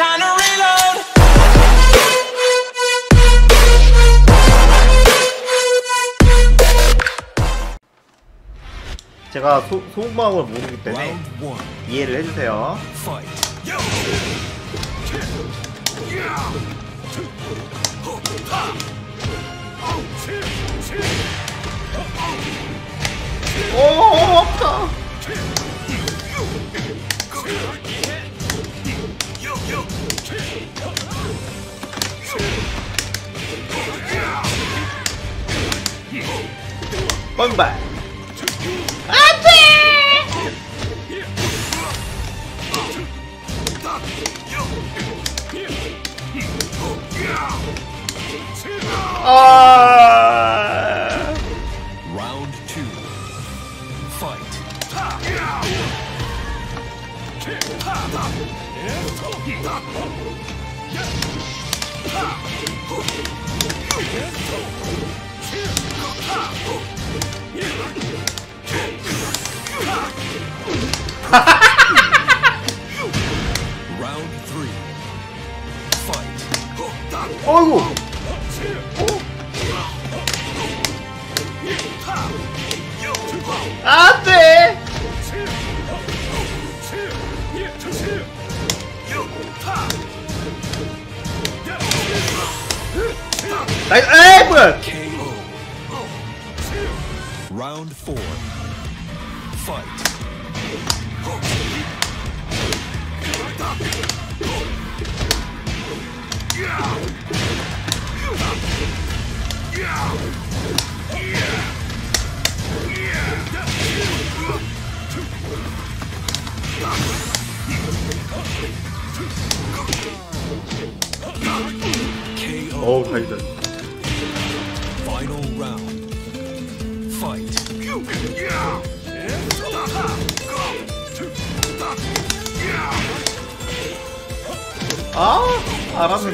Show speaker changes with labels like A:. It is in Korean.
A: time to reload.
B: 제가 속마음을 모르기 때문에 이해를 해주세요. 오, 아프다. 빵발.
C: Round 2. Fight. Round 3. Fight.
B: 어이구. 안돼. 나이스. 에이 뭐야.
C: KO. Round 4. Fight.
B: 어우 다행이다.
C: Final round. Fight.
B: 아 알았는데.